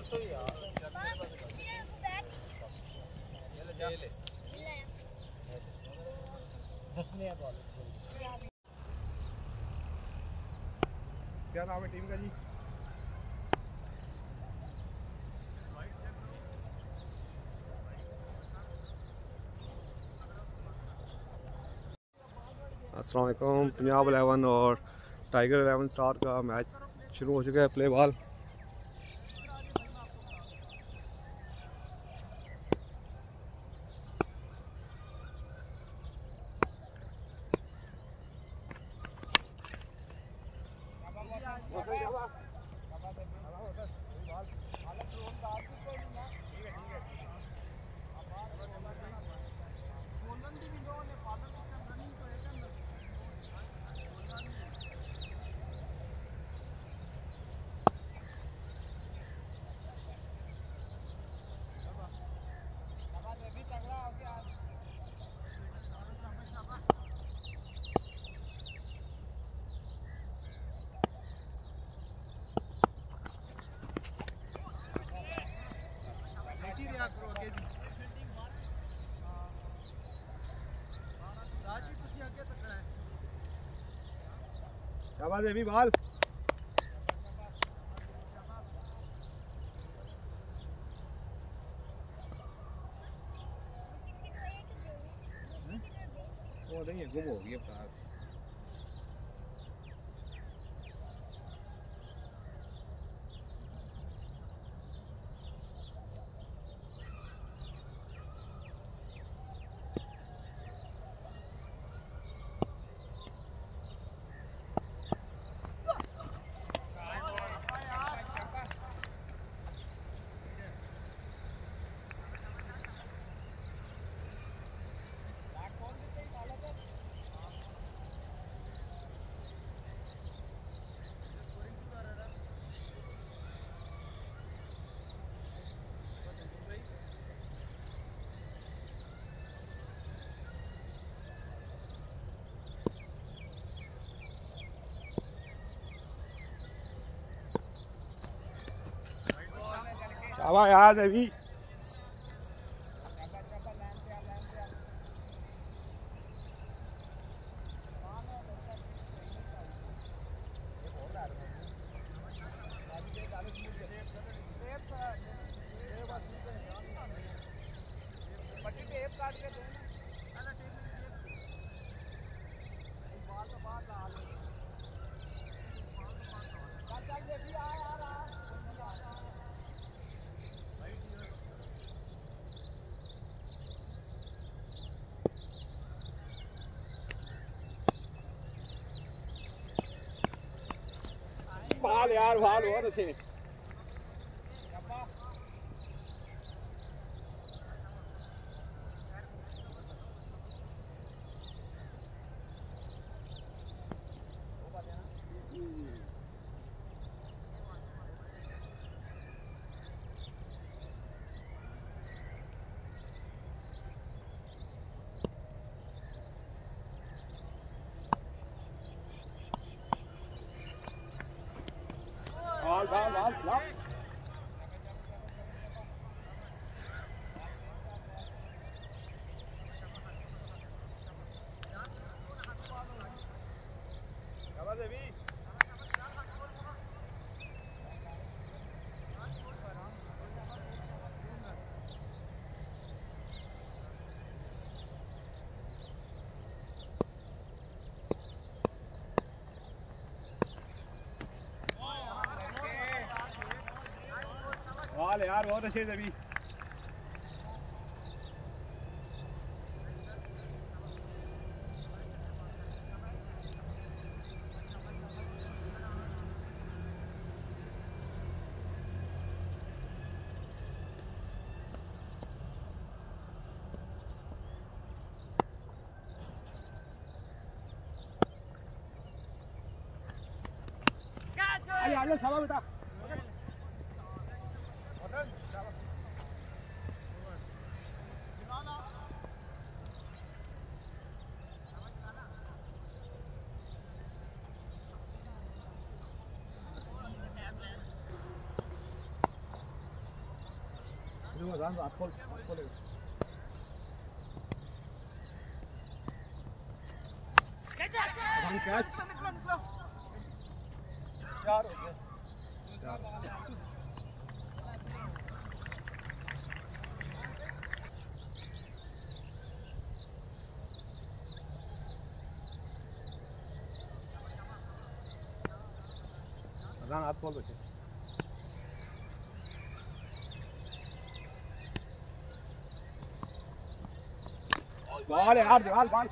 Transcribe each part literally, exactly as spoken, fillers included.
क्या नाम है टीम का जी? अस्सलाम वालेकुम। पंजाब इलेवन और टाइगर इलेवन स्टार का मैच शुरू हो चुका है। प्ले बॉल शाबाश है भी बॉल। वो नहीं है, गुम हो गई अब कार। शाबाश यार अभी। बाल यार बाल बहुत अच्छे। बाल बाल बाल बाल बाल यार बहुत अच्छे से भी। आजा शाबाश बेटा। चार हो गए चार हाथ खोल बचे बॉल यार दीवार बॉल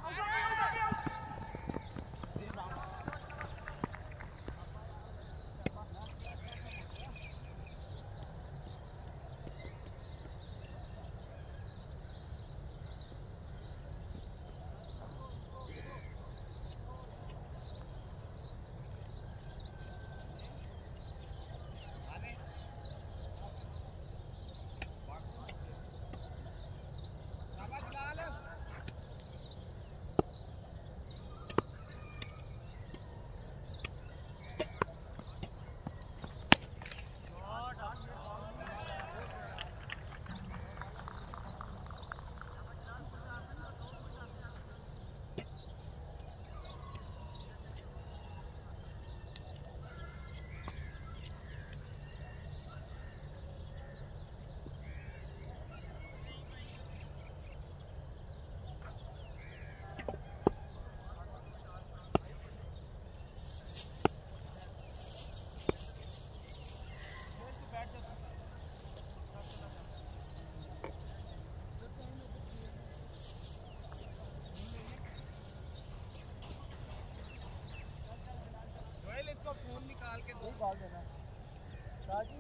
फोन निकाल के दो कॉल देना साजी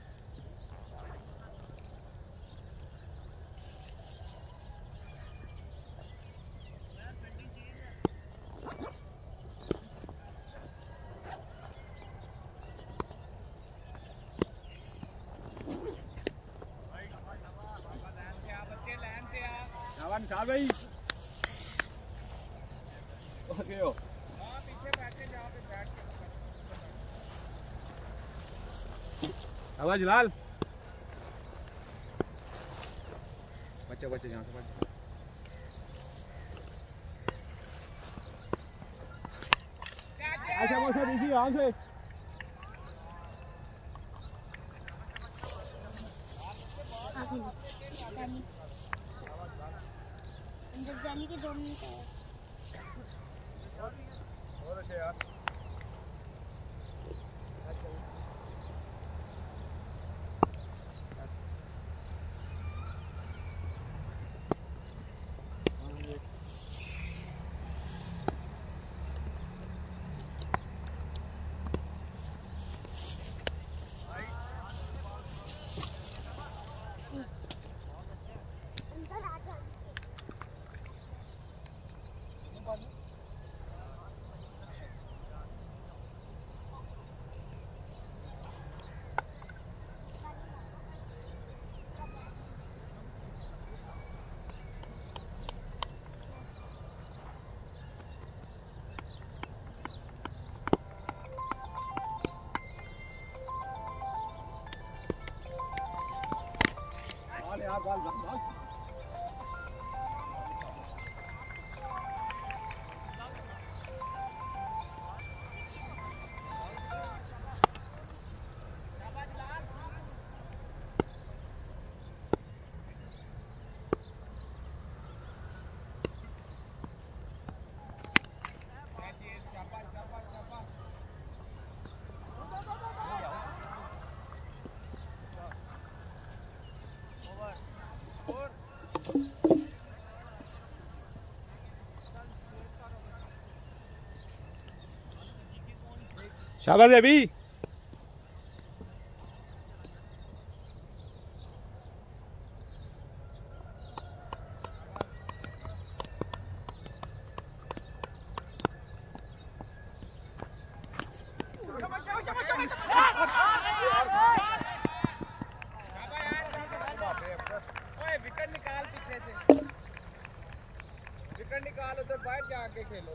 निकाल भाई ओके हो पीछे बैठे जाओ पे बैठ के आवाज जलाल बच्चे बच्चे यहाँ से बच्चे अच्छा बच्चा देखिए यहाँ से अंदर जाली के दो मिनट है और अच्छे यार यार बाल बाल शाबाश अभी विकेट निकाल पीछे से विकेट निकाल उधर बाहर जाके खेलो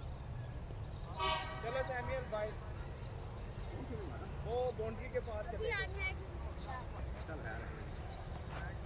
चलो सैमुअल भाई वो बाउंड्री के पास चले चल रहा है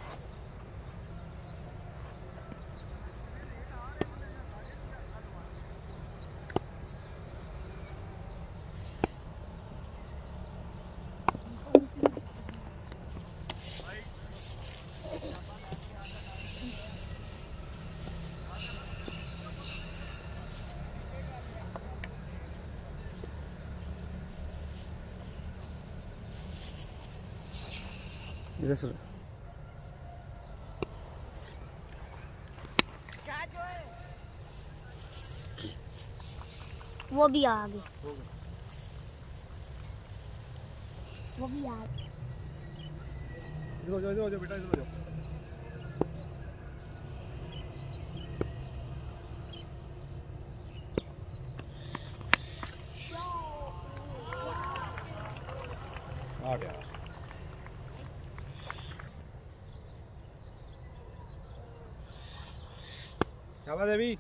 इधर सर वो भी आ गए, वो भी आ गए। इधर हो जाओ, इधर हो जाओ बेटा, इधर हो जाओ। आ गया। शाबाश देवी।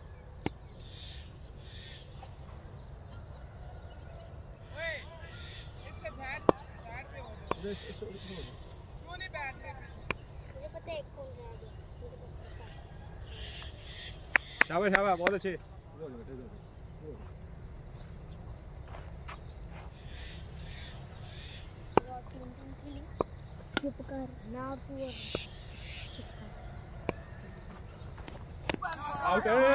क्यों नहीं बैठ रहे? मुझे पता है कौन जाएगा, मुझे बस पता है। शाबाश शाबाश, बहुत अच्छे। चुप कर ना तू, चुप कर। आउट है।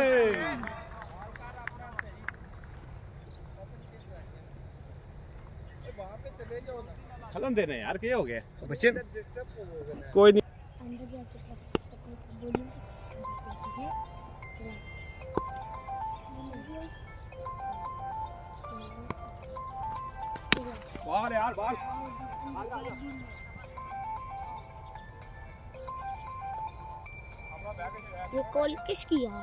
वहाँ पे चले जाओ ना, खत्म देने यार, क्या हो गया बच्चे? कोई नहीं, अंदर जाके प्रैक्टिस करने बोलिए है। बाल यार बाल। ये कॉल किसकी यार?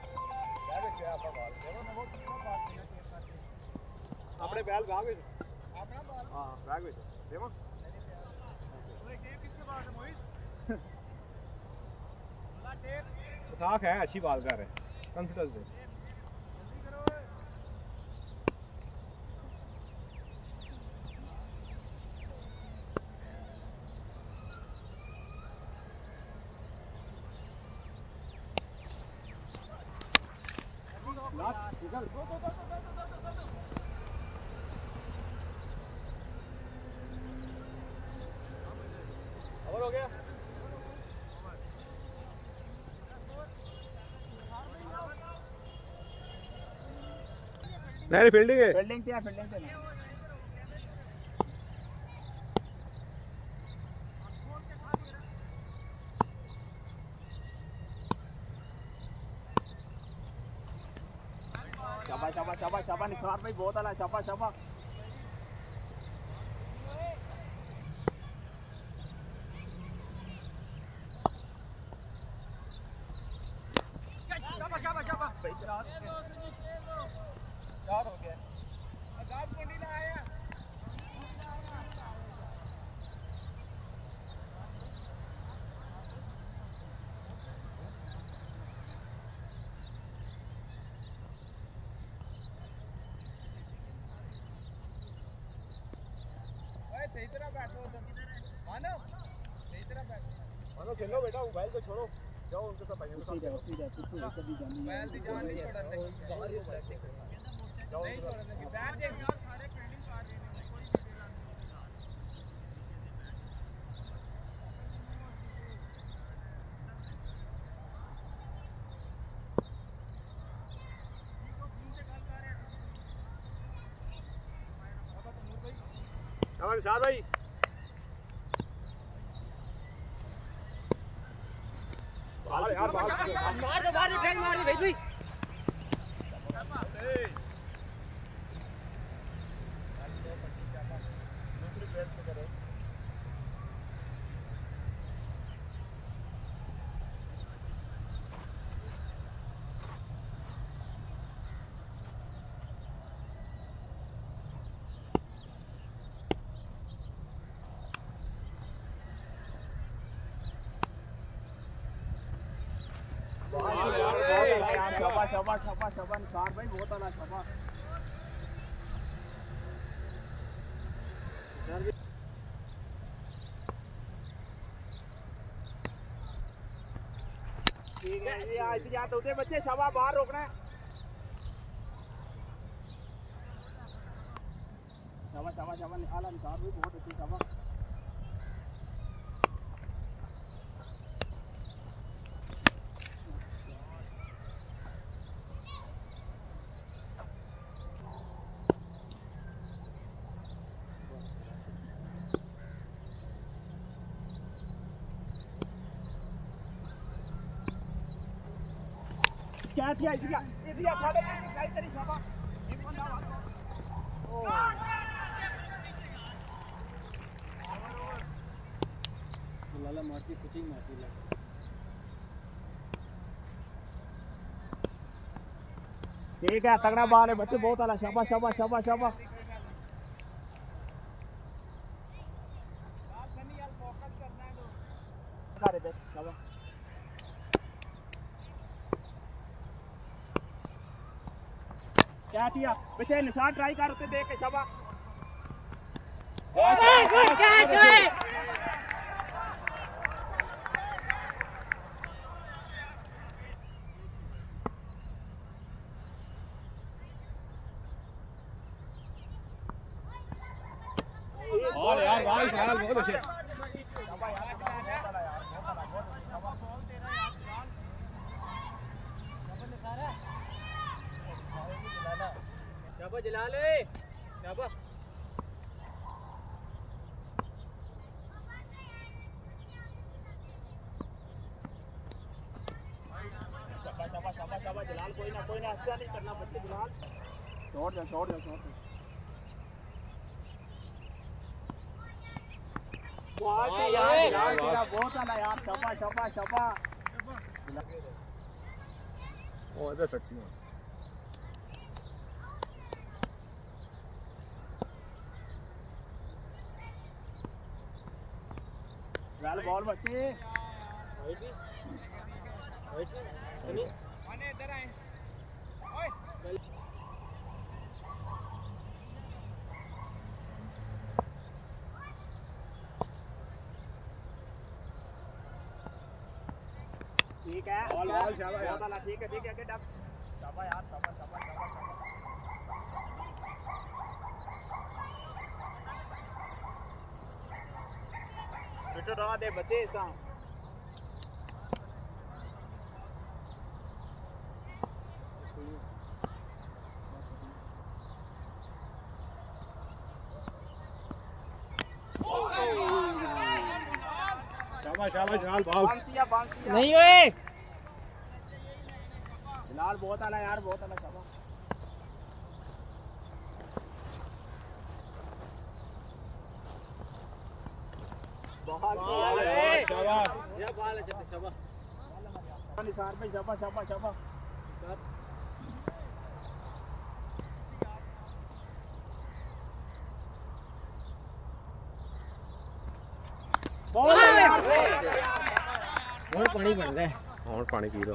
अपने बैल भाग में हाँ बैग में देवा साख है, अच्छी बात कर रहे हैं, कॉन्फिडेंस दे। हो गया। नहीं फील्डिंग है, फील्डिंग क्या फील्डिंग से शाबाश शाबाश शाबाश शाबाश निसार भाई, बहुत आला, शाबाश शाबाश। शाबाश शाबाश शाबाश भाई, चार चार हो गया। आजाद को नहीं लाया। सही तरह बैठो उधर, मानो सही तरह बैठो। मानो खेलो बेटा, मोबाइल को छोड़ो, जाओ उनके साथ भाइयों के साथ जाओ। मोबाइल की जान नहीं छोड़ने की, बाहर ही जाओ नहीं छोड़ने की, बैठ जाए यार, सारे फील्डिंग कर रहे हैं, कोई भी देना नहीं। हमारे साथ भाई बाल यार बाल मार दो, मार दो, ट्राई मार दो भाई भाई। दूसरी प्लेस पे करो। शाबाश शाबाश शाबाश शाबाश निसार भाई, बहुत आला, शाबाश। ठीक है ये आज याद होते बच्चे शाबाश बाहर रोकना है शाबाश शाबाश शाबाश निकाला निकाल भी बहुत अच्छी शाबाश क्या किया इसका इसका साले सही तरी शाबाश एक बंदा ओ लाला मारती कुचिंग मारती ला ठीक है तगड़ा बाल है बच्चे बहुत आला शाबाश शाबाश शाबाश शाबाश करे दे शाबाश क्या किया बच्चे निशान ट्राई कर उसे देख के शाबाश गुड कैच है और यार बाल ख्याल बहुत अच्छे शाबाश जला ले शाबाश शाबाश शाबाश शाबाश शाबाश जलाल कोई ना कोई ना अच्छा नहीं करना बच्चे जलाल छोड़ जा छोड़ जा छोड़ जा बहुत यार यार तेरा बहुत आला यार शाबाश शाबाश शाबाश ओ इधर सच्ची में वेल बॉल बच्चे राइट भी राइट से सनी आने इधर आए ओए ठीक है बॉल बॉल शाबाश यार ठीक है ठीक है के डब शाबाश यार शाबाश शाबाश शाबाश स्पिटर रहा दे बच्चे सा शाबाश शाबाश जलाल बाल नहीं ओए जलाल बहुत आला यार बहुत आला शाबाश बहुत शाबाश ये बाल है जल्दी शाबाश निसार पे शाबाश शाबाश शाबाश सर और पानी बन गए और पानी पी लो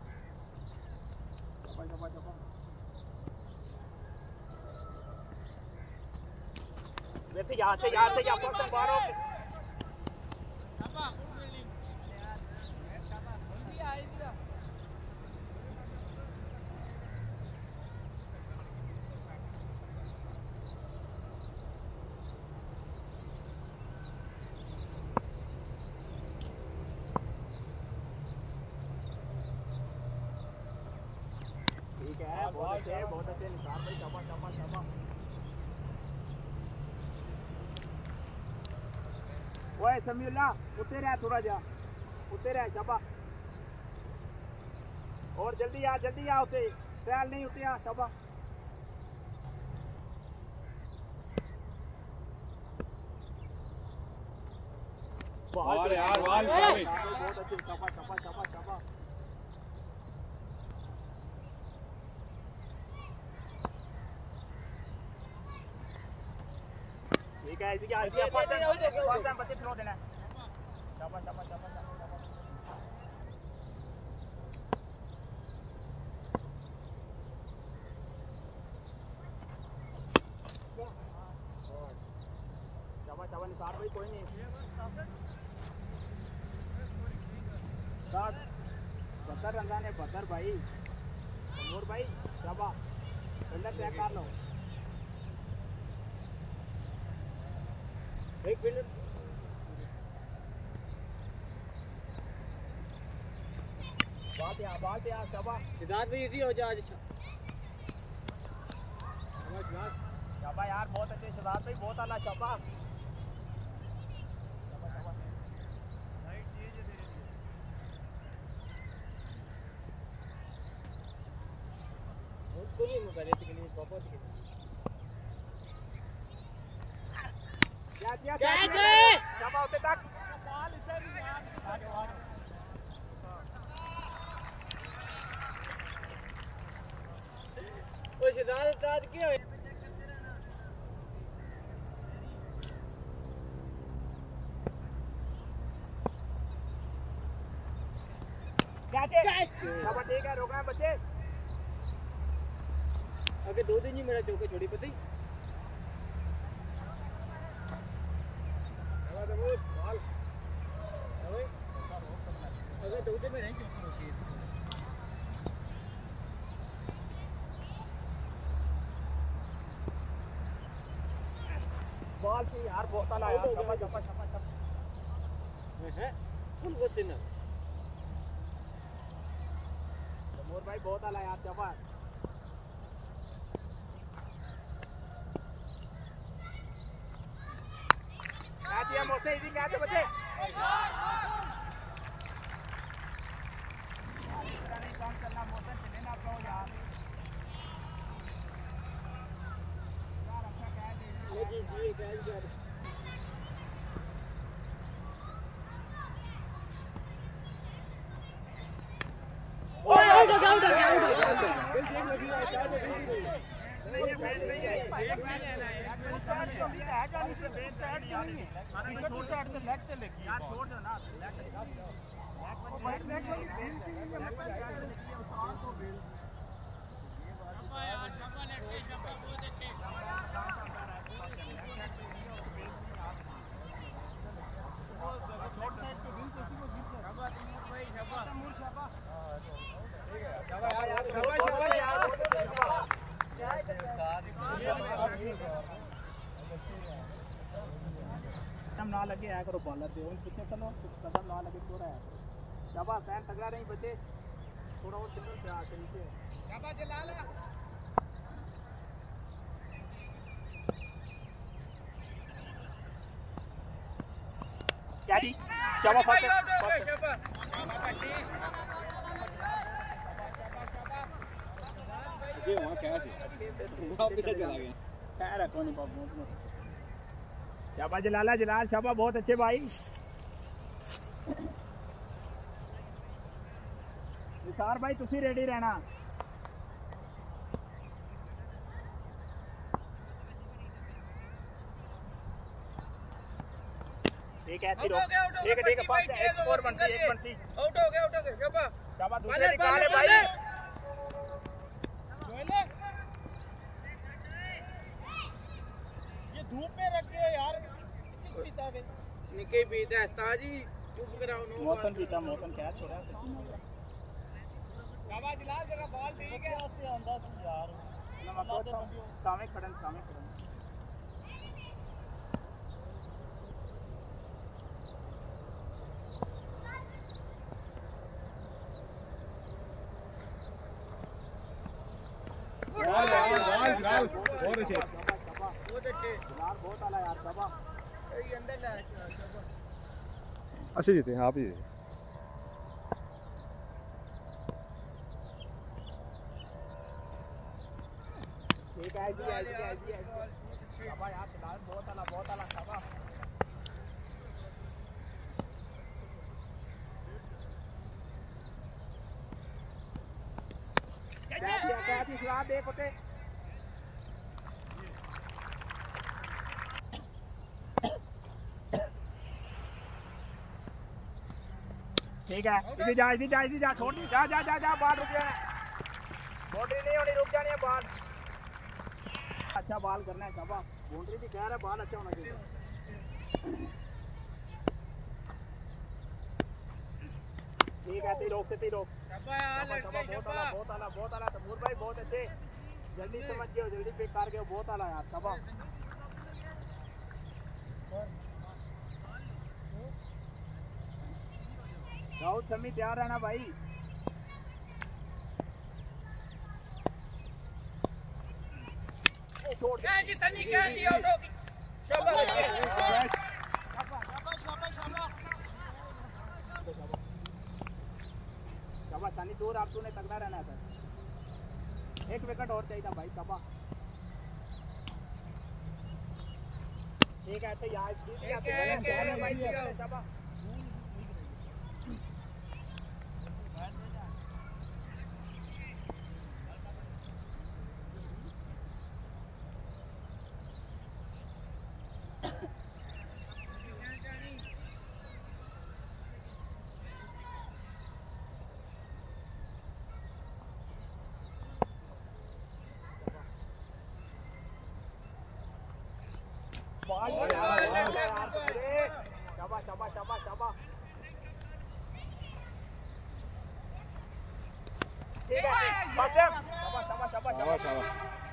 वैसे यहाँ से यहाँ से यहाँ पर संभालो ठीक है बहुत अच्छे बहुत अच्छे निसार भाई शाबाश शाबाश शाबाश ओए समीउल्लाह उठते रह थोड़ा जा उठते रह शाबाश और जल्दी आ जल्दी आ उसे ट्रायल नहीं उठे आ शाबाश बाल यार बाल बहुत अच्छे शाबाश शाबाश शाबाश शाबाश ठीक है इसी के आज फर्स्ट टाइम फर्स्ट टाइम बच्चे थ्रो देना शाबाश शाबाश शाबाश शाबाश शाबाश निसार भाई कोई नहीं स्टार्ट बदर रंगा ने बदर भाई और भाई शाबाश फील्डर चेक कर लो एक फील्डर बात यार बात यार शाबाश सिद्धार्थ भाई इजी हो जा आज शाबाश यार बहुत अच्छे सिद्धार्थ भाई बहुत आला शाबाश उसको नहीं मुझे रेट के लिए प्रॉपर के लिए क्या क्या क्या शाबाश होते तक बॉल इधर ही यार आगे आगे ओ सिद्धार्थ उस्ताद क्या है कैच शाबाश ठीक है रोकना बच्चे अगर दो दिन ही मेरा चौके छोड़ी पता ही अगर दो दिन में नहीं चौके रोकी बॉल से यार बहुत आला यार शाबाश शाबाश शाबाश है फुल गुस्से ना मोर भाई बहुत आला यार शाबाश कैच है मोसे इजी कैच है बच्चे नहीं काम चलना मोसे चले ना पाओ यार यार अच्छा कैच है ले जी जी कैच कर ओए आउट हो गया आउट हो गया आउट हो गया बिल देख लगी है शायद नहीं ये बैट नहीं है बैट नहीं है ना यार साइड तो भी है क्या नहीं से बैट साइड नहीं है अरे छोड़ साइड से लेग से लगी यार छोड़ दो ना लेग बैट बैक वाली बेल से ये मैं साइड में किया उसको आंख को बेल शब्बा यार शब्बा नेट पे शब्बा बहुत अच्छे छोड़ साइड पे बेल से उसको जीत गया शब्बा तैमूर भाई शब्बा तैमूर शब्बा ठीक है शब्बा यार शब्बा शब्बा यार कदम ना लगे आया करो बॉलर दे उन पीछे चलो कदम ना लगे थोड़ा है शाबाश फैन तगड़ा नहीं बच्चे थोड़ा और सिंगल पे आके नीचे शाबाश जलाल क्या दी शाबाश फर्स्ट शाबाश ये वहां कैसे वहां पीछे चला गया क्या रखो नहीं बाबू शाबाश जलाला जलाल शाबाश बहुत अच्छे भाई निसार भाई तुसी रेडी रहना ठीक है ठीक है ठीक है पास एक स्कोर बनसी एक बनसी आउट हो गया आउट हो गया शाबाश शाबाश दूसरे निकाले भाई जोएले ये धूप में रख दियो यार किस पीता बे निके पीता है उस्ताद जी चुप कराओ नो मौसम पीता मौसम क्या छोड़ा शाबाश जलाल जरा बॉल ठीक है आस्ते आंदा सी यार ना मत सामने खड़न सामने खड़न बॉल बॉल बॉल जलाल बहुत अच्छे बहुत अच्छे जलाल बहुत आला यार बाबा ये अंदर ले अच्छे जीते हैं आप ही ठीक है जी ऐसी ऐसी ऐसी बाबा यार जलाल बहुत आला बहुत आला बाबा क्या क्या क्या थी सलाह दे पोते ठीक है इसी जा इसी जा इसी जा छोड़ जा जा जा जा बाल रुक जाना बाउंड्री नहीं होनी रुक जानी है बाल अच्छा बाल करना है शाबाश बाउंड्री भी कह रहा है बाल अच्छा होना चाहिए ठीक है, रोक से रोक। बहुत आला बहुत आला बहुत आला तमूर भाई, बहुत अच्छे, जल्दी समझ गए, जल्दी पिक कर गए, बहुत आला यार तबा। दाऊद समी तैयार रहना भाई। छोड़ जी सनी क्या जी आउट होगी। शाबाश शाबाश शाबाश शाबाश सनी दूर, आप तूने तगड़ा रहना है सर, एक विकेट और चाहिए था भाई तबा। ठीक है तो यार शाबाश। शाबाश शाबाश शाबाश शाबाश। ठीक है बस शाबाश शाबाश शाबाश शाबाश।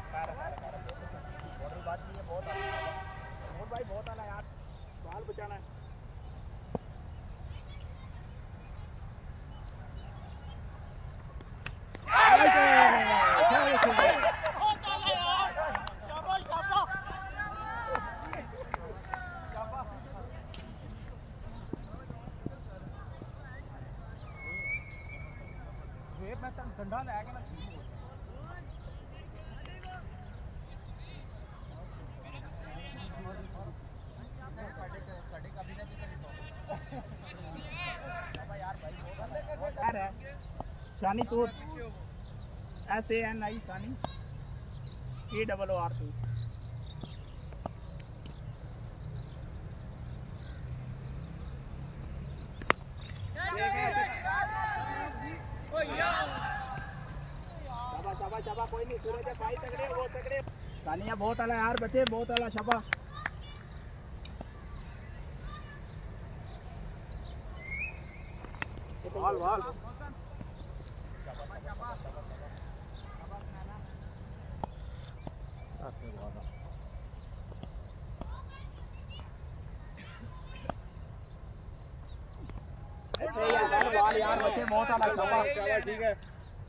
बॉर्डर बात नहीं है, बहुत आला बहुत भाई, बहुत आला यार, बाल बचाना है। ठंडा लैके ना शुरू हो शानी टूर S A N I Shani A double O R two. शाबा शाबा कोई नहीं, सूरज है भाई तगड़े, वो तगड़े। सानिया बहुत आला यार बच्चे, बहुत आला शाबा। वाल वाल यार यार बच्चे बहुत आला शाबा। ठीक है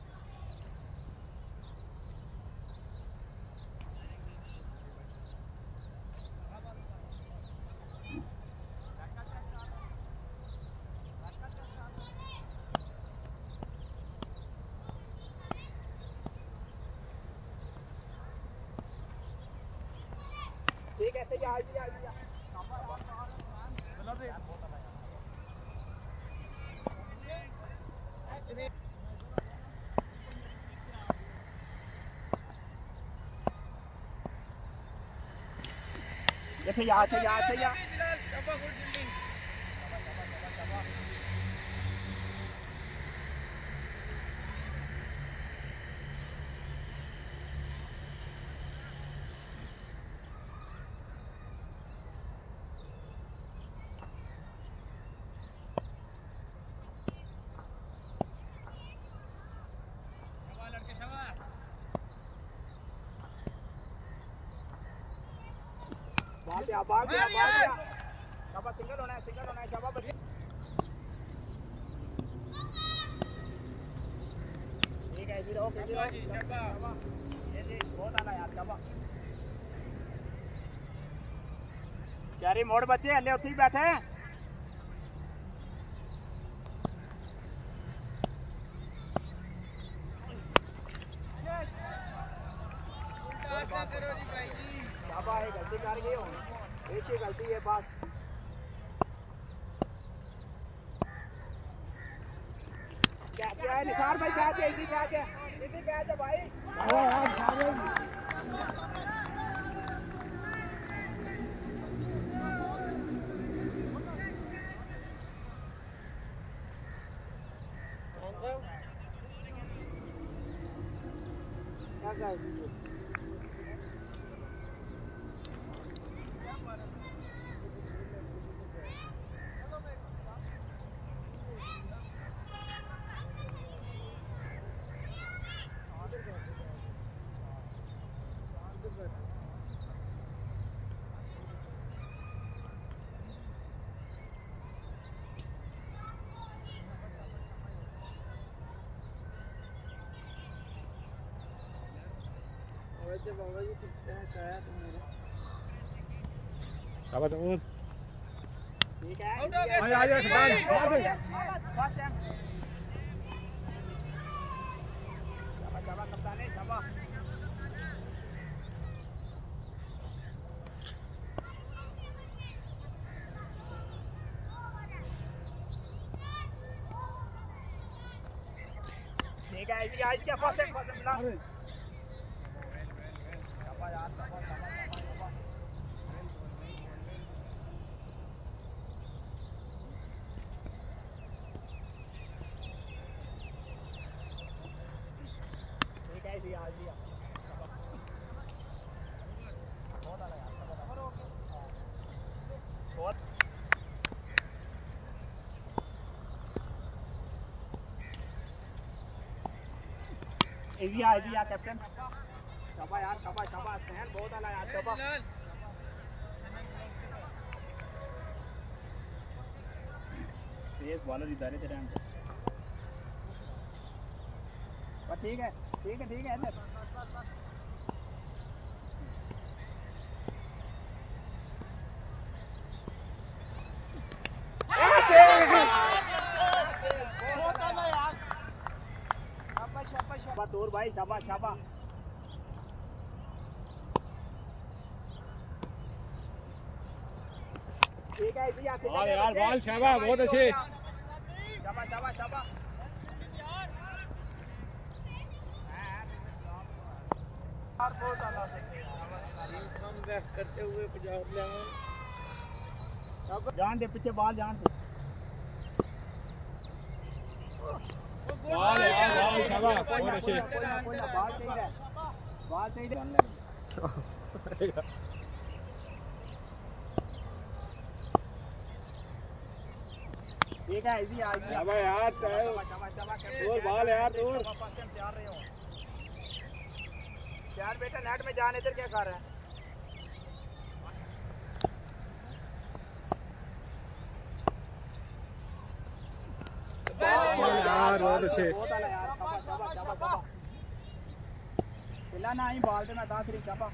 ठीक है तो यार यार यार ये यार से यार से यार बात या बात या बात या शाबाश। सिंगल होना है, सिंगल होना है शाबाश बच्चे। ठीक है जी, ओके जी शाबाश। ये जी बहुत आला यार शाबाश। कैरी मोड़ बच्चे हल्ले उत्थे ही बैठे हैं। करो जी भाई जी, शाबाश गलती कर गए हो, एक ही गलती है बस। क्या क्या है निसार भाई, क्या है इसी क्या है इसी क्या है भाई। क्या क्या शाबाश और ठीक है आ जा आ जा सदान मार दे फर्स्ट टाइम शाबाश शाबाश कप्तान है शाबाश ठीक है इसी आज क्या फर्स्ट टाइम फर्स्ट टाइम शाबाश यार शाबाश शाबाश ठीक है इसी आज दिया बहुत आला यार बहुत इजी आ इजी आ कैप्टन शाबाश यार शाबाश शाबाश सहन बहुत आला यार शाबाश तेज बॉलर इधर है तेरे हम पर ठीक है ठीक है ठीक है इधर बहुत आला यार शाबाश शाबाश शाबाश दूर भाई शाबाश शाबाश ठीक है इसी आसे और यार बाल शाबाश बहुत अच्छे शाबाश शाबाश शाबाश यार बहुत आला कम बैक करते हुए पंजाब लेवन जान दे पीछे बाल जान दे बाल यार बाल शाबाश बहुत अच्छे कोई ना कोई ना बाल चाहिए बाल चाहिए ठीक है इजी आ इजी शाबाश यार शाबाश शाबाश और बाल यार और तैयार रहे हो यार बेटा नेट में जान इधर क्या कर रहा है यार बहुत अच्छे बहुत आला यार शाबाश शाबाश शाबाश पिला ना ही बाल देना था तेरी शाबाश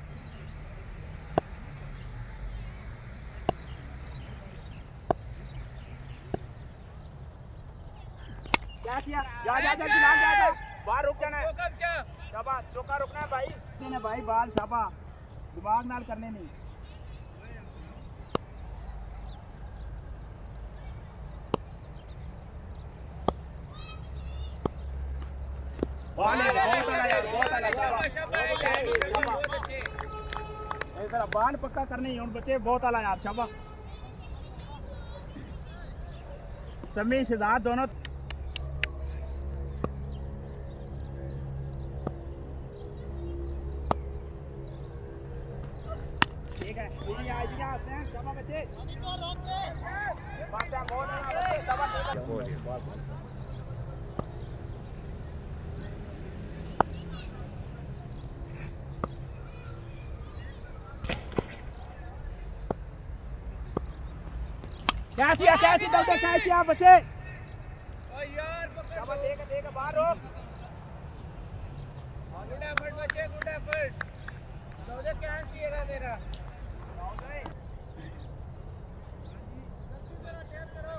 क्या किया जा जा जा जा जा जा बाहर रुक जाना है शाबाश चौका रुकना है भाई ने भाई बाल शाबाश दिमाग नाल करने नहीं बाल है बहुत आला यार बहुत आला शाबाश इधर बाल पक्का करने ही उन बच्चे बहुत आला यार शाबाश समी शहजाद दोनों ठीक है ये आज क्या आते हैं शाबाश बच्चे बात है बहुत है बच्चे शाबाश क्या किया क्या किया दौड़े क्या किया बच्चे ओ यार शाबाश देख देख बाहर रोक गुड एफर्ट बच्चे गुड एफर्ट दौड़े क्या चाहिए रहा तेरा दौड़े जल्दी करो चेक करो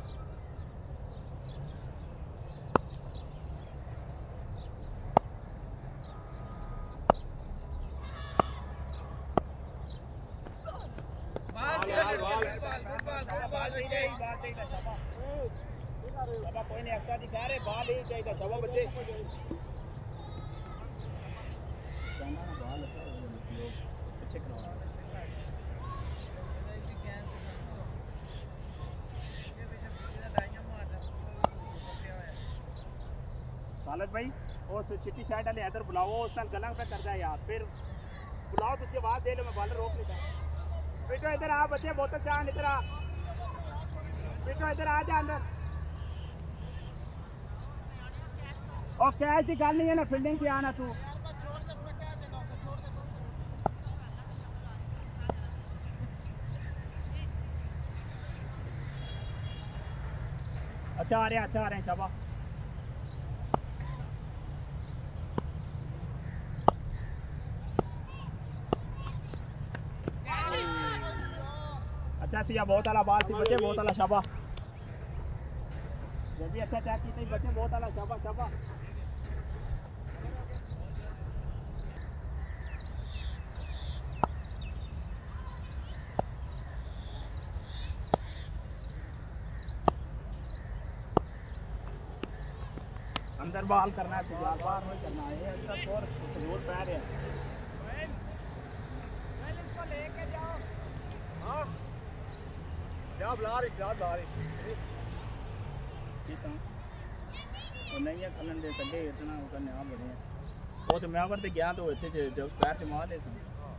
कोई नहीं एक्स्ट्रा दिखा रहे बाल ही चाहिए शाबाश बच्चे खालिद भाई वो चिट्टी साइड वाले इधर बुलाओ उस साल गला पे कर जाए यार फिर बुलाओ तो उसके बाद दे लो मैं बॉलर रोक लेता बेटो इधर आ बच्चे बोतल चांद इधर आ बेटो इधर आ जा अंदर और कैच की गल नहीं है ना फील्डिंग की आना तू अच्छा आ रहे हैं अच्छा आ रहे हैं शाबाश अच्छा सिया बहुत आला बाल से बचे बहुत आला शाबा जब भी अच्छा चेक की बचे बहुत आला शाबा शाबा अंदर बॉल करना है सुजाल बाहर नहीं करना है इसका स्कोर जरूर पैर है इसको लेके जाओ हां जा बुला रही जा बुला रही किस और नहीं है कलन दे सके इतना करने आ बड़े वो तो मैं करते गया तो होते जब पैर से मार ले सन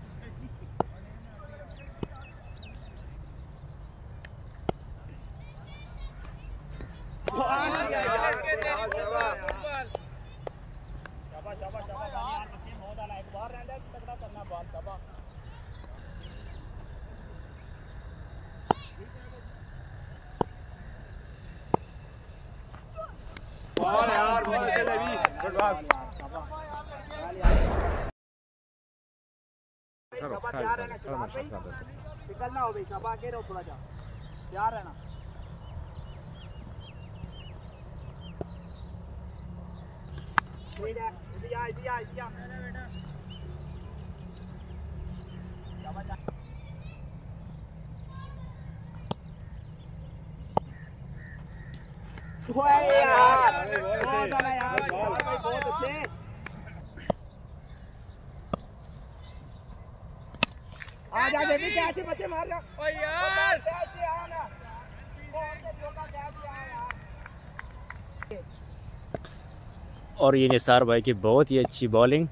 शाबाश शाबाश यार बच्चे बहुत आला एक बार रहने तगड़ा करना बॉल शाबाश बॉल यार बहुत चले भी गुड बात शाबाश तैयार रहना शाबाश निकलना हो भाई शाबाश के रहो थोड़ा जा तैयार रहना ठीक है इधर आ इधर आ इधर आ मेरा बेटा शाबाश ओए यार बहुत आला यार बहुत अच्छे आ जा बेबी कैसे बच्चे मार लो ओ यार कैसे आना बहुत छोटा कैसे आया और ये निसार भाई की बहुत ही अच्छी बॉलिंग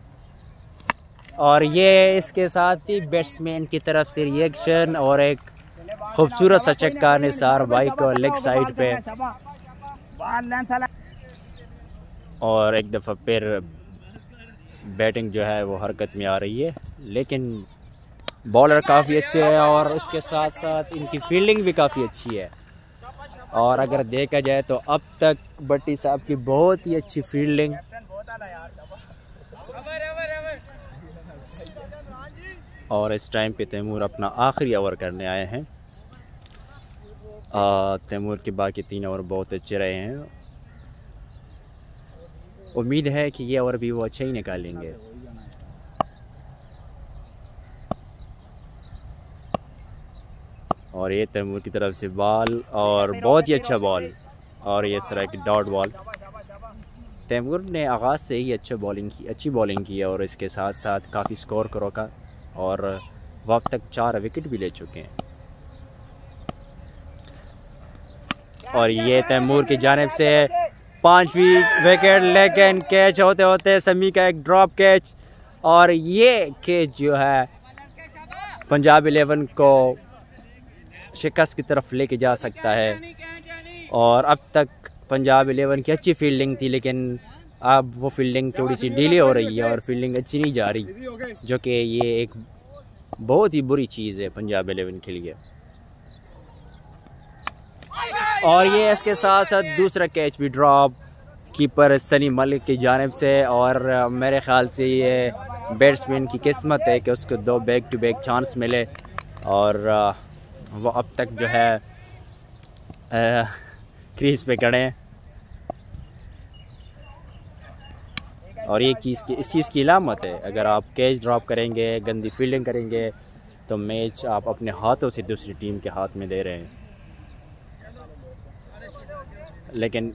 और ये इसके साथ ही बैट्समैन की तरफ से रिएक्शन और एक खूबसूरत सा चक्का निसार भाई को लेग साइड पे और एक दफ़ा फिर बैटिंग जो है वो हरकत में आ रही है लेकिन बॉलर काफ़ी अच्छे हैं और उसके साथ साथ इनकी फील्डिंग भी काफ़ी अच्छी है और अगर देखा जाए तो अब तक भट्टी साहब की बहुत ही अच्छी फील्डिंग और इस टाइम पे तैमूर अपना आखिरी ओवर करने आए हैं। तैमूर के बाकी तीन ओवर बहुत अच्छे रहे हैं, उम्मीद है कि ये ओवर भी वो अच्छा ही निकालेंगे। और ये तैमूर की तरफ से बॉल और बहुत ही अच्छा बॉल और ये इस तरह की डॉट बॉल। तैमूर ने आगाज़ से ही अच्छा बॉलिंग की अच्छी बॉलिंग की और इसके साथ साथ काफ़ी स्कोर को रोका और वक्त तक चार विकेट भी ले चुके हैं। और ये तैमूर की जानिब से पाँचवीं विकेट लेकिन कैच होते होते समी का एक ड्रॉप कैच और ये कैच जो है पंजाब इलेवन को शिकस्त की तरफ लेके जा सकता है। और अब तक पंजाब इलेवन की अच्छी फील्डिंग थी लेकिन अब वो फील्डिंग थोड़ी सी डिले हो रही है और फील्डिंग अच्छी नहीं जा रही, जो कि ये एक बहुत ही बुरी चीज़ है पंजाब इलेवन के लिए। और ये इसके साथ साथ दूसरा कैच भी ड्रॉप कीपर सनी मलिक की जानिब से और मेरे ख्याल से ये बैट्समैन की किस्मत है कि उसको दो बैक टू बैक चांस मिले और वो अब तक जो है क्रीज पे खड़े हैं। और ये चीज़ की इस चीज़ की इलामत है, अगर आप कैच ड्रॉप करेंगे, गंदी फील्डिंग करेंगे तो मैच आप अपने हाथों से दूसरी टीम के हाथ में दे रहे हैं। लेकिन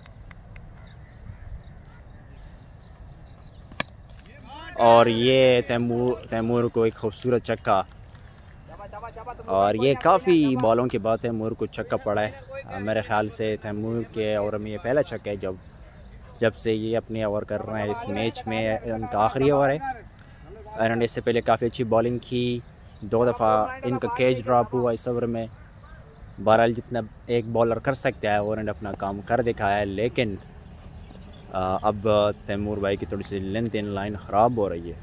और ये तैमूर तैमूर को एक खूबसूरत छक्का और ये काफ़ी बॉलों के बाद तैमूर को छक्का पड़ा है। मेरे ख्याल से तैमूर के ओवर में ये पहला छक्का है जब जब से ये अपने ओवर कर रहे हैं इस मैच में, उनका आखिरी ओवर है। इन्होंने इससे पहले काफ़ी अच्छी बॉलिंग की, दो दफ़ा इनका कैच ड्रॉप हुआ इस ओवर में। बहरहाल जितना एक बॉलर कर सकता है उन्होंने अपना काम कर दिखाया है, लेकिन आ, अब तैमूर भाई की थोड़ी सी लेंथ इन लाइन ख़राब हो रही है।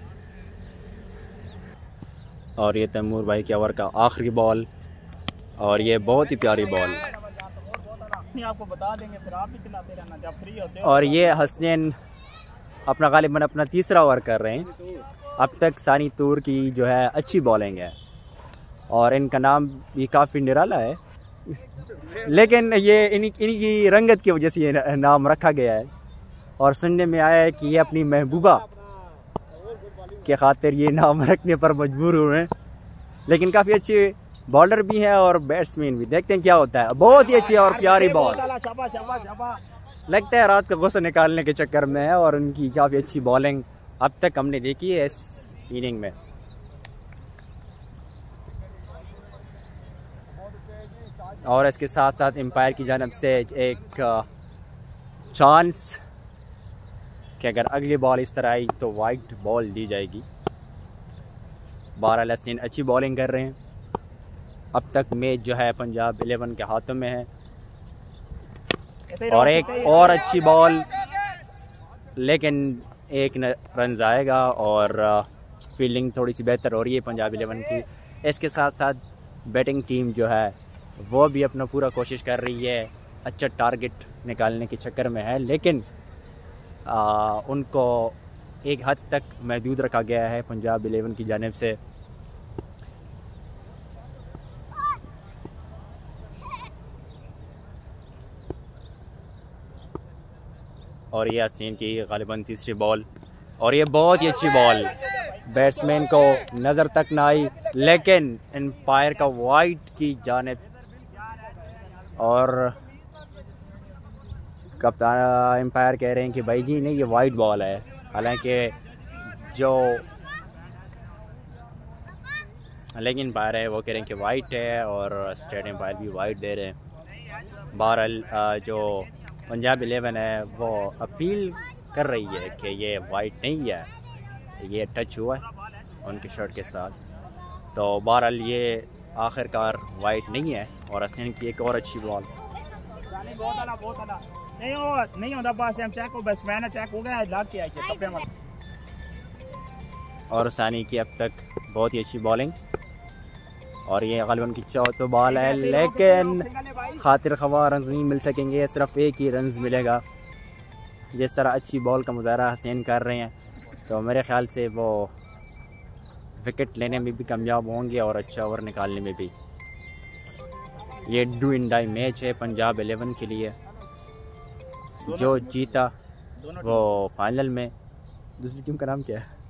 और ये तैमूर भाई के ओवर का आखिरी बॉल और ये बहुत ही प्यारी बॉल आपको बता देंगे, फिर आप भी खिलाते रहना जब फ्री होते हो। और ये हसनैन अपना गालिबन अपना तीसरा ओवर कर रहे हैं। अब तक सानी तूर की जो है अच्छी बॉलिंग है और इनका नाम भी काफ़ी निराला है, लेकिन ये इन्हीं इन्हीं की रंगत की वजह से ये नाम रखा गया है। और सुनने में आया है कि ये अपनी महबूबा के खातिर ये नाम रखने पर मजबूर हुए हैं। लेकिन काफ़ी अच्छे बॉलर भी हैं और बैट्समैन भी। देखते हैं क्या होता है। बहुत ही अच्छी और प्यारी बॉल, लगता है रात का गुस्सा निकालने के चक्कर में है। और उनकी काफ़ी अच्छी बॉलिंग अब तक हमने देखी है इस इनिंग में। और इसके साथ साथ एम्पायर की जानिब से एक चांस कि अगर अगली बॉल इस तरह आई तो वाइट बॉल दी जाएगी। बारह हसीन अच्छी बॉलिंग कर रहे हैं। अब तक मैच जो है पंजाब इलेवन के हाथों में है। और एक और अच्छी बॉल, लेकिन एक रन आएगा और फील्डिंग थोड़ी सी बेहतर हो रही है पंजाब इलेवन की। इसके साथ साथ बैटिंग टीम जो है वो भी अपना पूरा कोशिश कर रही है, अच्छा टारगेट निकालने के चक्कर में है, लेकिन आ, उनको एक हद तक महदूद रखा गया है पंजाब इलेवन की जानिब से। और ये हसीन की गालिबन तीसरी बॉल, और ये बहुत ही अच्छी बॉल, बैट्समैन को नज़र तक ना आई, लेकिन एम्पायर का वाइट की जानिब। और कप्तान एम्पायर कह रहे हैं कि भाई जी नहीं, ये वाइट बॉल है। हालांकि जो लेकिन एम्पायर है वो कह रहे हैं कि वाइट है, और स्टेट एम्पायर भी वाइट दे रहे हैं। बहरहाल जो पंजाब इलेवन है वो अपील कर रही है कि ये वाइट नहीं है, ये टच हुआ है उनके शर्ट के साथ। तो बहरहाल ये आखिरकार वाइट नहीं है। और हसीन की एक और अच्छी बॉल, नहीं हो नहीं होता बस हम चेक को बस मैंने चेक हो गया लाग के आई है कपड़े में। और सानी की अब तक बहुत ही अच्छी बॉलिंग। और ये गालिबन की चौथा बॉल है, लेकिन खातिर खवा रन नहीं मिल सकेंगे, सिर्फ एक ही रन मिलेगा। जिस तरह अच्छी बॉल का मुजाहरा हसीन कर रहे हैं, तो मेरे ख्याल से वो विकेट लेने में भी कामयाब होंगे और अच्छा ओवर निकालने में भी। ये डू इन डाई मैच है पंजाब इलेवन के लिए। जो जीता वो फाइनल में। दूसरी टीम का नाम क्या है?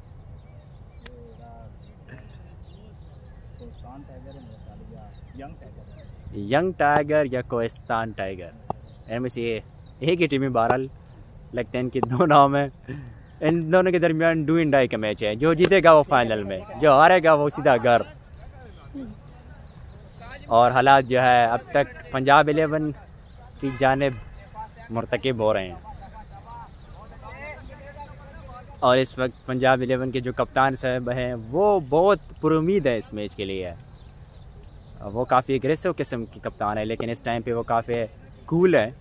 यंग टाइगर या कोहिस्तान टाइगर, इनमें से एक ही टीम है। बहरहाल लगते हैं इनके दो नाम है। इन दोनों के दरमियान डू इन डाई का मैच है। जो जीतेगा वो फाइनल में, जो हारेगा वो सीधा घर। और हालात जो है अब तक पंजाब इलेवन की जानिब मुर्तकिब हो रहे हैं। और इस वक्त पंजाब इलेवन के जो कप्तान साहब हैं वो बहुत पुरुमीद है इस मैच के लिए। वो काफ़ी एग्रेसिव किस्म की कप्तान है, लेकिन इस टाइम पे वो काफ़ी कूल है।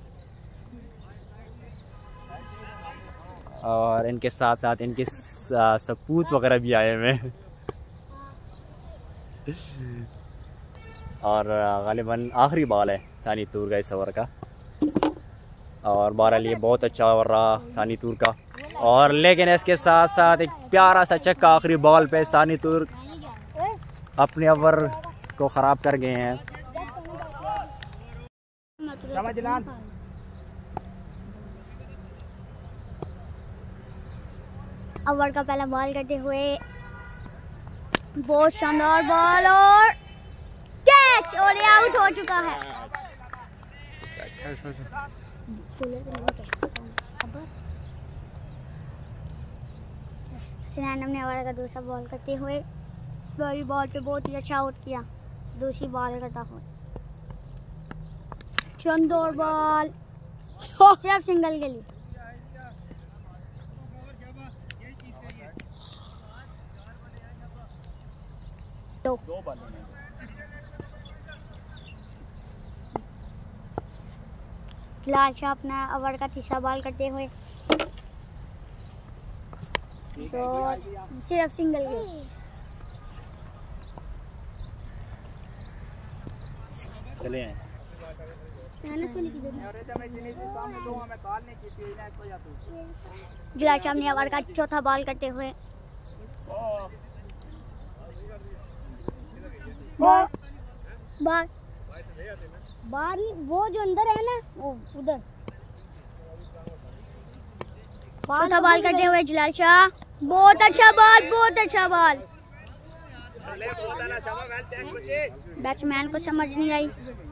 और इनके साथ साथ इनके सपूत वगैरह भी आए हुए हैं। और गालिबन आखिरी बॉल है सानी तूर का इस ओवर का। और बहरहाल ये बहुत अच्छा ओवर रहा सानी तूर का। और लेकिन इसके साथ साथ एक प्यारा सा चक्का आखिरी बॉल पे सानी तूर अपने ओवर को ख़राब कर गए हैं। ओवर का पहला बॉल करते हुए बहुत शानदार बॉल और कैच, और ये आउट हो चुका है। सिनान ने ओवर का दूसरा बॉल करते हुए पहली बॉल पे बहुत ही अच्छा आउट किया। दूसरी बॉल करता हुआ शानदार बॉल, सिर्फ सिंगल के लिए। दो बॉल लाल शाह अपना ओवर का तीसरा बॉल करते हुए सिर्फ सिंगल के। चले हैं जुलाल शाह ने ओवर का चौथा बॉल करते हुए बाहर बाहर बाहर वो जो अंदर है ना वो उधर चौथा बॉल करते हुए जलाल शाह। बहुत अच्छा बॉल, बहुत अच्छा बॉल। बैट्समैन को समझ नहीं आई।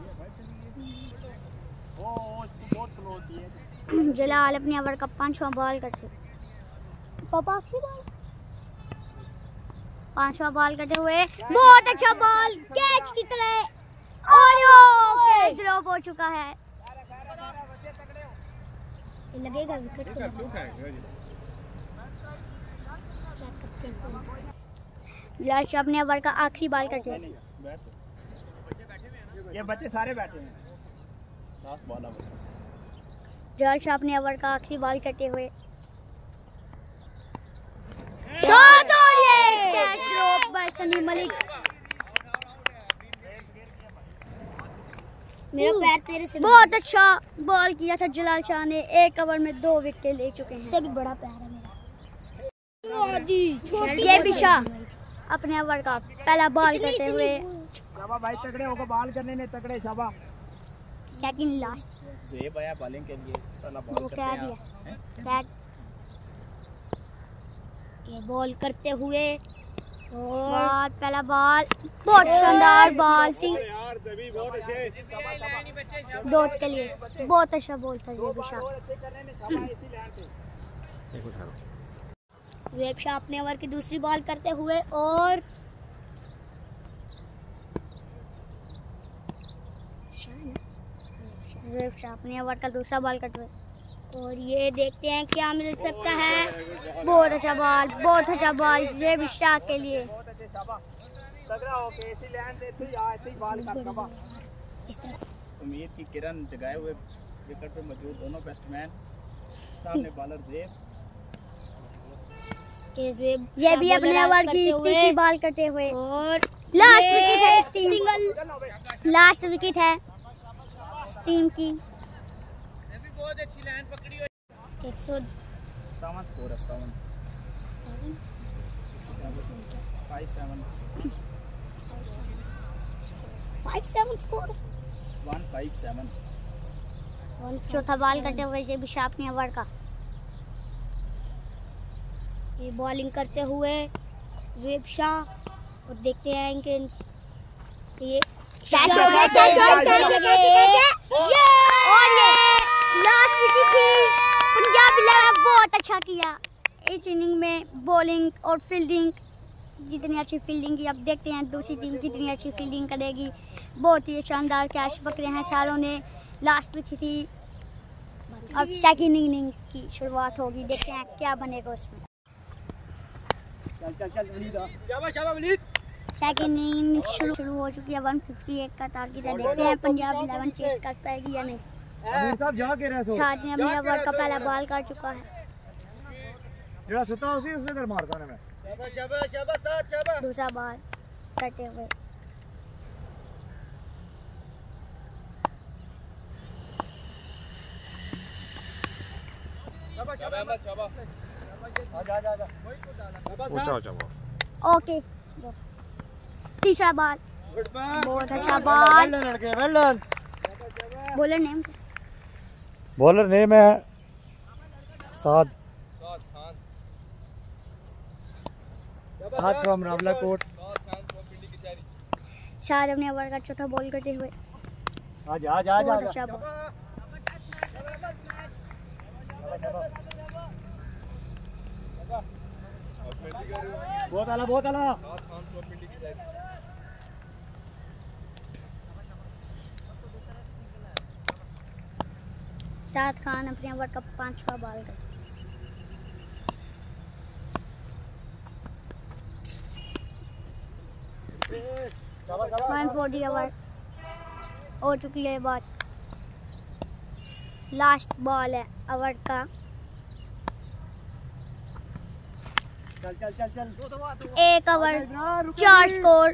जलाल अपने ओवर का पांचवा बॉल करते पापा पांचवा बॉल करते हुए बहुत अच्छा बॉल कैच की तरह और कैच ड्रॉप हो चुका है। ये लगेगा विकेट को जलाल शाह अपने ओवर का आखिरी बॉल करते हैं। ये बच्चे सारे बैठे हैं। लास्ट बॉल अब जलाल शाह अपने ओवर का आखिरी बॉल करते हुए शॉट और ये catch drop by Sunny Malik. मेरा पैर तेरे से बहुत अच्छा बॉल किया था जलाल शाह ने। एक ओवर में दो विकेट ले चुके हैं। इससे भी बड़ा पैर है मेरा। ये भी शाह अपने ओवर का पहला बॉल करते हुए शाबाश भाई, तगड़े होकर बॉल करने में तगड़े। शाबाश। सेकंड लास्ट ज़ेब आया बॉलिंग के लिए, पहला बॉल वो करते क्या हैं दिया आप। सेट ये बॉल करते हुए और पहला बॉल बहुत शानदार बॉल सिंह यार तभी बहुत अच्छे दो के लिए बहुत अच्छा बॉल था ये भी शाह। वेब शाह अपने ओवर की दूसरी बॉल करते हुए और वेब शाह अपने ओवर का दूसरा बॉल करते हुए और ये देखते हैं क्या मिल सकता है। बहुत अच्छा बॉल, बहुत अच्छा बॉल ये भी शाह के लिए। बहुत अच्छे। शाबाश, तगड़ा होके इसी लाइन से इसी आ इसी बॉल कर। शाबाश। इस तरह उम्मीद की किरण जगाए हुए विकेट पे मौजूद दोनों बैट्समैन, सामने बॉलर ज़ेब। ये भी अपने ओवर की तीसरी बॉल करते हुए और लास्ट विकेट है इस टीम सिंगल लास्ट विकेट है इस टीम की। बहुत अच्छी लाइन पकड़ी हुई। एक सौ सत्तावन स्कोर है। सत्तावन five seven five seven score one five seven. चौथा बॉल करते हुए ये भी शाह अपने ओवर का ये बॉलिंग करते हुए वेब शाह और देखते हैं कि ये और ये लास्ट विकेट थी। पंजाब इलेवन बहुत अच्छा किया इस इनिंग में बॉलिंग और फील्डिंग। जितनी अच्छी फील्डिंग की अब देखते हैं दूसरी टीम कितनी अच्छी फील्डिंग करेगी। बहुत ही शानदार कैच पकड़े हैं सारों ने। लास्ट विकेट थी। अब सेकंड इनिंग की शुरुआत होगी, देखते हैं क्या बनेगा उसमें। चल चल चल वलीद, शाबाश शाबाश वलीद। सेकंड इनिंग शुरू शुरू हो चुकी है। वन फिफ्टी एट का टारगेट है, देखते हैं पंजाब इलेवन चेस कर पाएगी या नहीं। अमीर साहब जा के रहे सो साथ में अपने ओवर का पहला बॉल कर चुका है। जेड़ा सुता उसी उसने इधर मार साने में। शाबाश शाबाश शाबाश साथ शाबाश। दूसरा बॉल करते हुए शाबाश शाबाश शाबाश। आजा आजा आजा। ऊंचा ऊंचा बॉल। ओके तीसरा बॉल बहुत अच्छा बॉल। लड़के well done. Bowler name bowler name है साद साद फ्रॉम रावलाकोट। शाह अपने ओवर का चौथा बॉल करते हुए आजा आजा आजा। बहुत अच्छा बॉल। बहुत आला बहुत आला। साद खान अपने ओवर का पांचवा बॉल करते वन फोर्टी ओवर हो चुकी है बात। लास्ट बॉल है ओवर का। चल चल चल चल। एक ओवर चार स्कोर।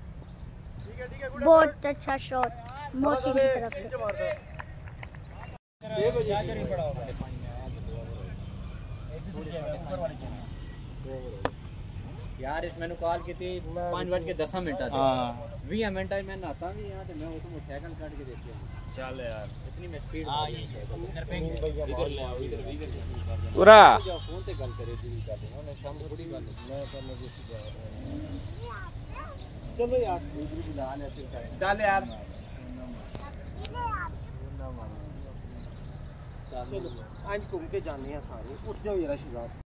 बहुत अच्छा शॉट मोसी की तरफ से। यार इस मैंने कॉल की थी पाँच बज के दस मिनट थे हां बीस मिनट मैं नहाता भी यहाँ तो मैं वो तो मोटरसाइकिल काट के देती हूँ चल यार इतनी मैं स्पीड हां ये इधर पे इधर ले आओ इधर इधर पूरा जो फोन पे गल करे दी कर दूंगा मैं शाम को थोड़ी गल मैं करने जैसी जा चलो यार दूसरी बुला ले फिर करें चल यार चलो आज घूम के जाने हैं सारे उठ जाओ यार शहजाद